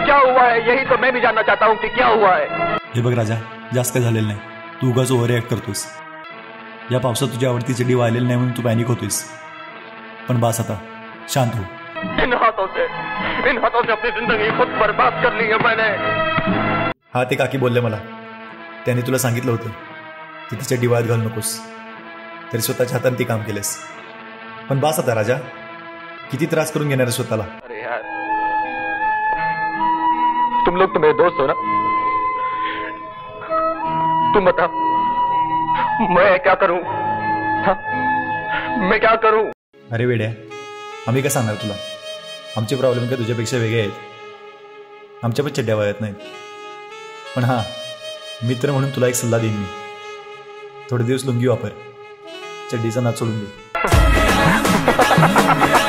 क्या हुआ है, यही तो मैं भी जानना चाहता हूँ कि क्या हुआ है। हे बघ राजा, जास्त काय झालेलं नाही, तू उगाच ओव्हर रिॲक्ट करतोस. या पावसात तुझी आवडती चड्डी वाहिलेली नाही म्हणून तू पॅनिक होतोयस. पण बास आता, शांत हो. इन हाथों से अपनी जिंदगी खुद बर्बाद कर ली है मैंने. हा, ते काकी बोलले मला. त्याने तुला सांगितलं होतं की ती चड्डी वाळत घालू नकोस, तरी स्वतःच्या हाताने ती काम केलंस. पण बास आता राजा, किती त्रास करून घेणार आहे स्वतःला. अरे यार, तुम लोग तो मेरे दोस्त हो ना. तुम बता, मैं क्या करूं? मैं क्या करूं? अरे वेड्या, आम्ही काय सांगणार तुला. आमचे प्रॉब्लेम काय तुझ्यापेक्षा वेगळे आहेत. आमच्या पण चड्ड्या वाळत नाहीत. पण हां, मित्र म्हणून तुला एक सल्ला देईन मी. थोडे दिवस लुंगी वापर, चड्डीचा नाच सोडून दे.